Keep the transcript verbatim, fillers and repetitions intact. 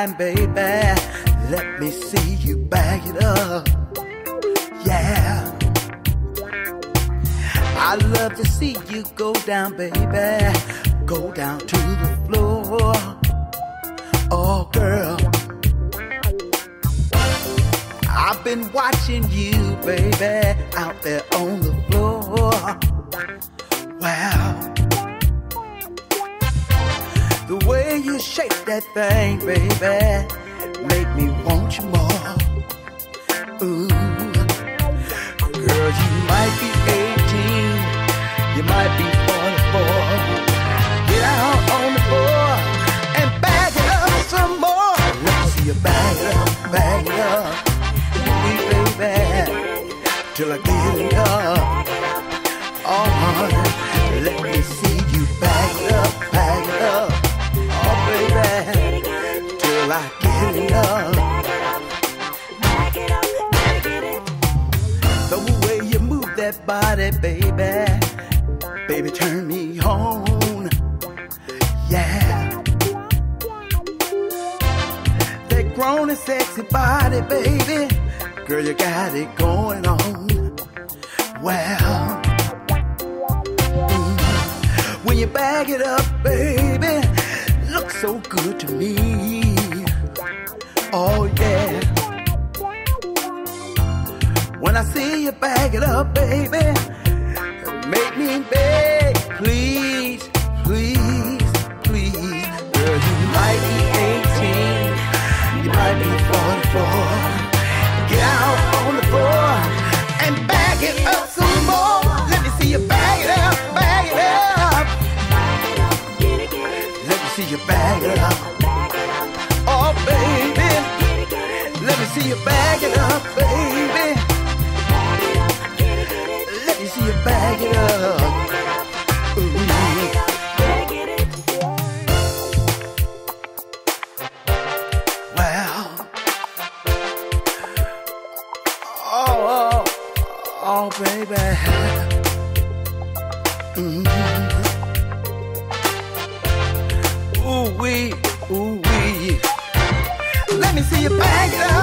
time, baby. Let me see you bag it up. Yeah. I love to see you go down, baby. Go down to the floor. Oh, girl, I've been watching you, baby, out there on the floor. Wow. The way you shake that thing, baby, make me want you more. Ooh. Girl, you might be eighteen, you might be forty-four. Get out on the floor and bag it up some more. Let me see you bag it up, bag it up. Sweet baby, till I get it up. Oh, honey, let me see you bag it up, bag it up. Oh, baby, till I get it up. The way you move that body, baby, baby, turn me on. Yeah. That grown and sexy body, baby, girl, you got it going on. Well, mm, when you bag it up, baby, looks so good to me. Oh, yeah. When I see you bag it up, baby, make me beg, please, please, please. Girl, you might be eighteen, you might be forty-four. Get out on the floor and bag it up some more. Let me see you bag it up, bag it up. Let me see you bag it up. Oh, baby, let me see you bag it up, baby. Let me see you bag it up. Ooh. Well, oh, oh, oh, baby. Mm-hmm. Ooh wee, ooh wee. Let me see you bag it up.